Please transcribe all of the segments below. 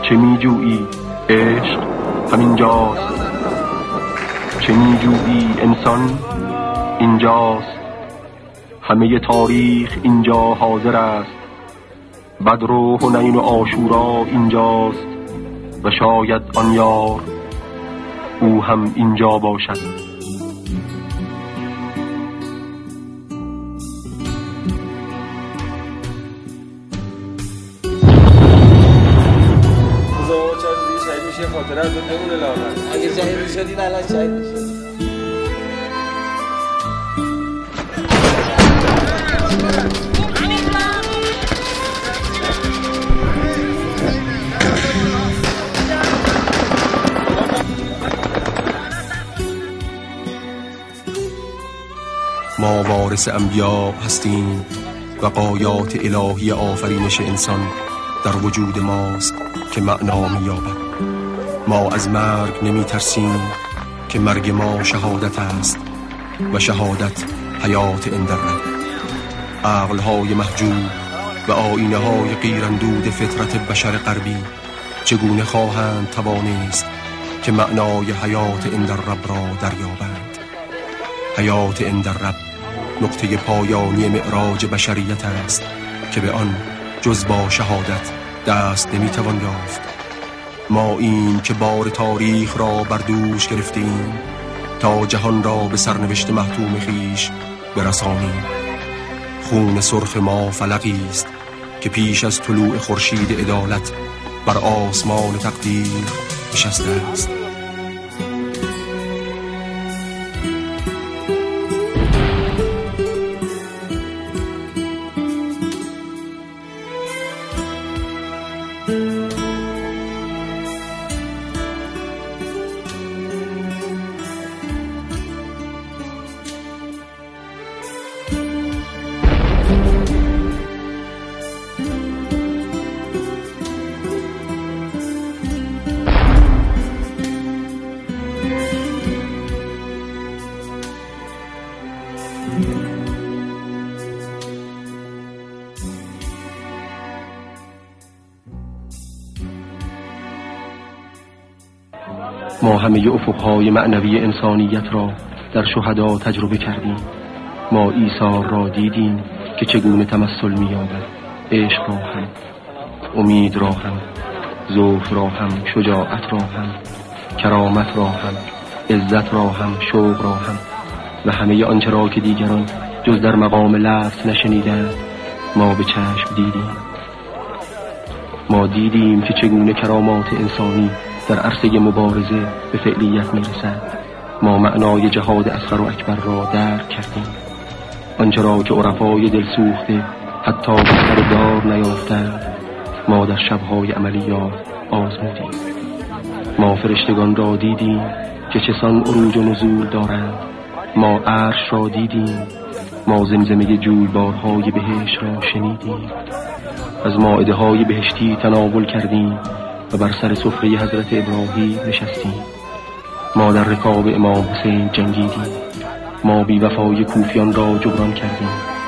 چه میجویی؟ عشق همینجاست. چه میجویی انسان؟ اینجاست. همه تاریخ اینجا حاضر است. بدر و حنین و عاشورا اینجاست و شاید آن یار او هم اینجا باشد. خاطره از اون نمونه لاغر اگه شهید شدین الان شهید میشدین. ما وارث انبیا هستیم و غایات الهی آفرینش انسان در وجود ماست که معنا می‌یابد. ما از مرگ نمی ترسیم که مرگ ما شهادت است و شهادت حیات اندرد. عقل‌های محجوب و آیینه‌های غیراندود فطرت بشر غربی چگونه خواهند توانست که معنای حیات اندرب را دریابند؟ حیات اندرب نقطه پایانی معراج بشریت است که به آن جز با شهادت دست نمی‌توان یافت. ما این که بار تاریخ را بر دوش گرفتیم تا جهان را به سرنوشت محتوم خیش برسانیم. خون سرخ ما فلقی است که پیش از طلوع خورشید عدالت بر آسمان تقدیر نشسته است. ما همه افقهای معنوی انسانیت را در شهدا تجربه کردیم. ما عیسی را دیدیم که چگونه تمثل می‌یابد. عشق را هم، امید را هم، ذوق را هم، شجاعت را هم، کرامت را هم، عزت را هم، شوق را هم و همه آنچه را که دیگران جز در مقام لفظ نشنیدند ما به چشم دیدیم. ما دیدیم که چگونه کرامات انسانی در عرصه مبارزه به فعلیت میرسد. ما معنای جهاد اصغر و اکبر را درک کردیم. آنچه را که عرفای دل سوخته حتی به سر دار نیافتند ما در شبهای عملیات آزمودیم. ما فرشتگان را دیدیم که چسان عروج و نزول دارند. ما عرش را دیدیم. ما زمزمه جویبارهای بهشت را شنیدیم. از مائده های بهشتی تناول کردیم و بر سر سفره حضرت ابراهیم نشستیم. ما در رکاب امام حسین جنگیدیم. ما بی وفای کوفیان را جبران کردیم.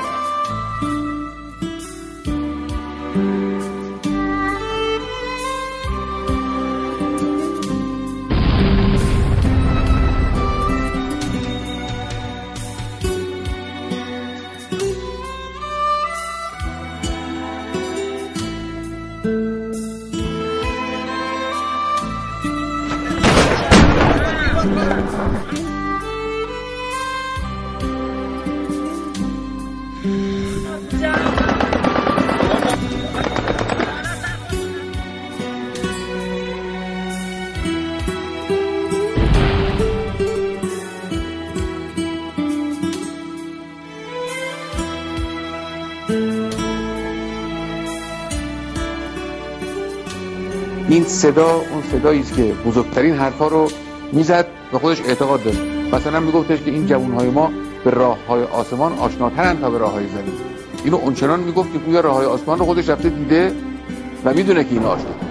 این صدا اون صدایی است که بزرگترین حرفا رو میزد و خودش اعتقاد داشت. مثلا میگفتش که این جوانهای ما به راههای آسمان آشناترن تا به راههای زمین. اینو اونچنان میگفت که گویا راههای آسمان رو خودش رفته دیده و میدونه که این آشناست.